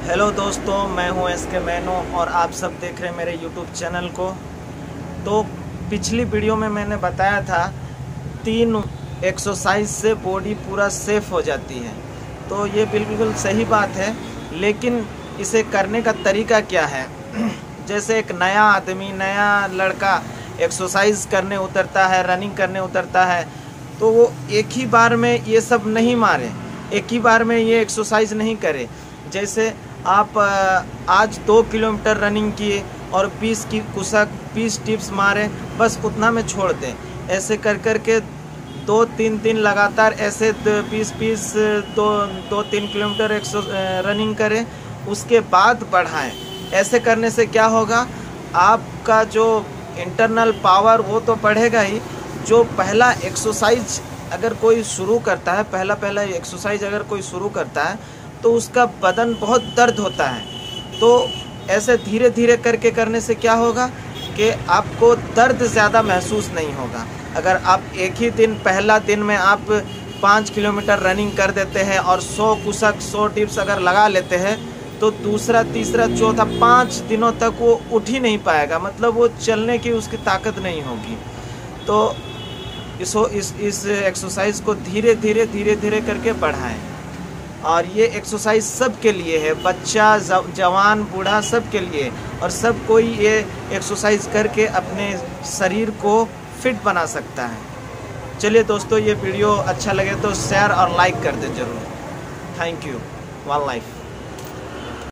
Hello दोस्तों, मैं हूं SK मैनो और आप सब देख रहे हैं मेरे YouTube चैनल को। तो पिछली वीडियो में मैंने बताया था 3 एक्सरसाइज से बॉडी पूरा सेफ हो जाती है। तो ये बिल्कुल सही बात है, लेकिन इसे करने का तरीका क्या है? जैसे एक नया आदमी, नया लड़का एक्सरसाइज करने उतरता है, रनिंग करने उतरता है, तो वो एक ही बार में ये सब नहीं मारे, एक ही बार में ये एक्सरसाइज नहीं करे। जैसे आप आज 2 किलोमीटर रनिंग किए और 20 की कुशक 20 टिप्स मारे, बस उतना में छोड़ दें। ऐसे कर कर के 2-3 दिन लगातार ऐसे 20-20 2-3 किलोमीटर रनिंग करें, उसके बाद बढ़ाएं। ऐसे करने से क्या होगा, आपका जो इंटरनल पावर वो तो बढ़ेगा ही। जो पहला एक्सरसाइज अगर कोई शुरू करता है, पहला एक्सरसाइज अगर कोई शुरू करता है, तो उसका बदन बहुत दर्द होता है। तो ऐसे धीरे धीरे करके करने से क्या होगा कि आपको दर्द ज़्यादा महसूस नहीं होगा। अगर आप एक ही दिन, पहला दिन में आप 5 किलोमीटर रनिंग कर देते हैं और 100 कुशक 100 टिप्स अगर लगा लेते हैं, तो दूसरा, तीसरा, चौथा 5 दिनों तक वो उठ ही नहीं पाएगा, मतलब वो चलने की उसकी ताकत नहीं होगी। तो इस एक्सरसाइज को धीरे धीरे करके बढ़ाएं। और ये एक्सरसाइज सब के लिए है, बच्चा, जवान, बूढ़ा, सब के लिए। और सब कोई ये एक्सरसाइज करके अपने शरीर को फिट बना सकता है। चलिए दोस्तों, ये वीडियो अच्छा लगे तो शेयर और लाइक कर दें ज़रूर। Thank you. One life.